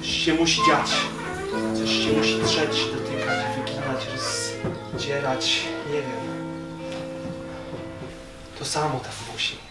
Coś się musi dziać. Coś się musi drzeć, dotykać, wyginać, rozdzierać. Nie wiem. To samo tam musi.